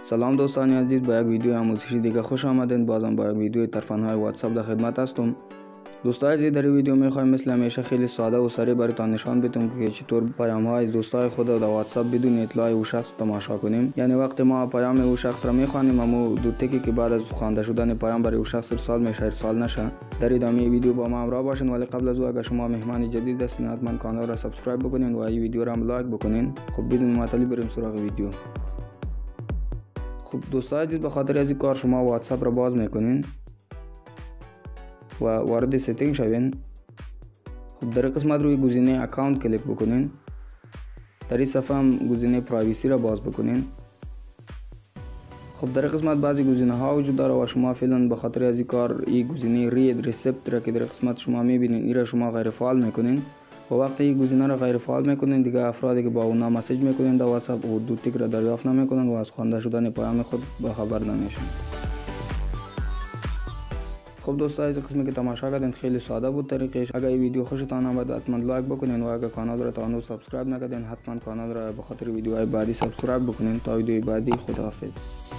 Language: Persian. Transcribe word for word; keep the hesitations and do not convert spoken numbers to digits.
سلام دوستان عزیز، با یک ویدیو آموزشی دیگه خوش آمدین. بازم با یک ویدیو ترفندهای واتساپ در خدمت هستم. دوستان عزیز، در این ویدیو میخوایم مثل همیشه خیلی ساده و سریع براتون نشان بدم که چطور پیام های دوستای خود در واتساپ بدون اطلاع او شخص تماشا کنیم. یعنی وقتی ما پیام او شخص را میخوانیم، اما دو تکی که بعد از خوانده شدن پیام برای او شخص ارسال میشه ارسال نشه. در ادامه ویدیو با ما همراه باشین، ولی قبل از او اگر شما مهمان جدید هستین حتما کانال را سابسکرایب بکنین و این ویدیو را هم لایک بکنین. خب بدون معطلی بریم سراغ ویدیو. خب دوستان عزیز، به خاطر از این کار شما واتساپ را باز میکنین و وارد سیتینگ شوین. خب در قسمت روی گزینه اکانت کلیک بکنین. در این صفحه هم گزینه پرایوسی را باز بکنین. خب در قسمت بعضی گزینه ها وجود داره و شما فعلا به خاطر از این کار این گزینه رید ریسپت را که در قسمت شما میبینین این را شما غیر فعال میکنین و وقتی این گزینه را غیر فعال میکنین دیگه افرادی که با اونا مسیج میکنین در واتساپ و دو تیک را دریافت نمیکنن و از خوانده شدن پیام خود به خبر نمیشن. خب دوستان عزیز، قسمی که تماشا کردین خیلی ساده بود طریقش. اگر این ویدیو خوشتان آمد حتما لایک بکنین و اگر کانال را تا هنوز سابسکرایب نکردین حتما کانال را به خاطر ویدیوهای بعدی سابسکرایب بکنین. تا ویدیوی بعدی، خداحافظ.